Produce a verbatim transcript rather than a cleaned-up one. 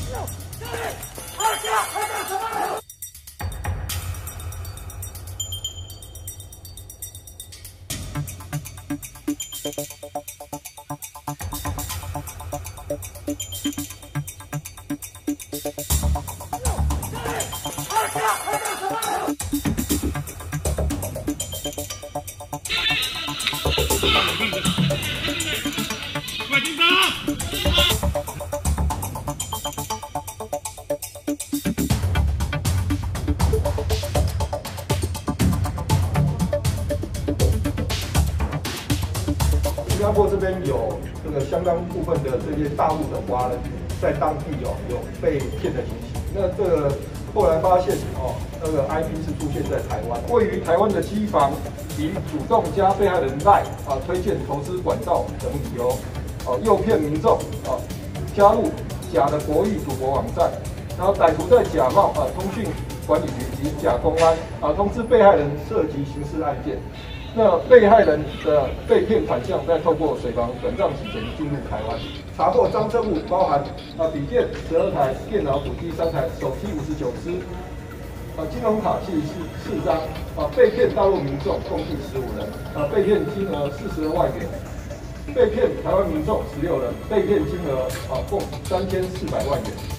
快紧张！ 新加坡这边有这个相当部分的这些大陆的华人在当地哦有被骗的情形。那这个后来发现哦，那个 I P 是出现在台湾，位于台湾的机房以主动加被害人赖啊推荐投资管道等理由，哦诱骗民众啊加入假的国域赌博网站，然后歹徒在假冒啊通讯管理局及假公安啊通知被害人涉及刑事案件。那被害人的被骗款项再透过水房转账洗钱进入台湾，查获赃证物包含啊笔电十二台、电脑主机三台、手机五十九支，啊金融卡七十四张，啊被骗大陆民众共计十五人，啊被骗金额四十二万元，被骗台湾民众十六人，被骗金额啊共三千四百万元。